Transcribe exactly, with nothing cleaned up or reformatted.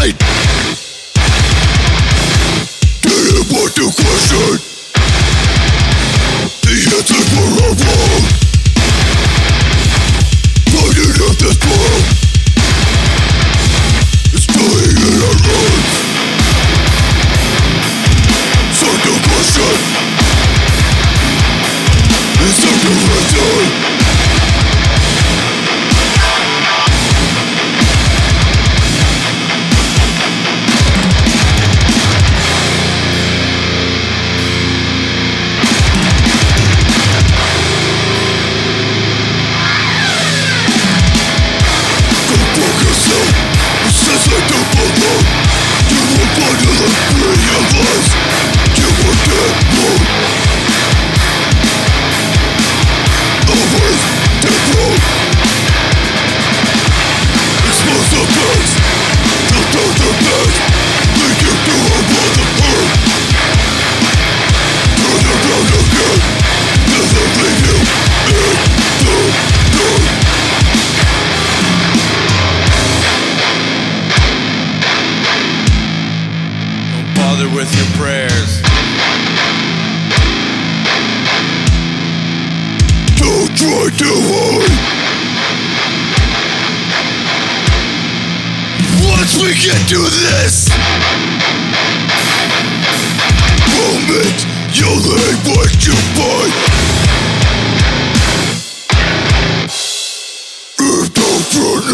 fight. Didn't want to question. The answers were all wrong. Fighting up this world. It's dying in our lungs. Start to question. It's time to return. With your prayers, don't try to hide. Once we get to this moment, you'll hate what you find. Indoctrinate.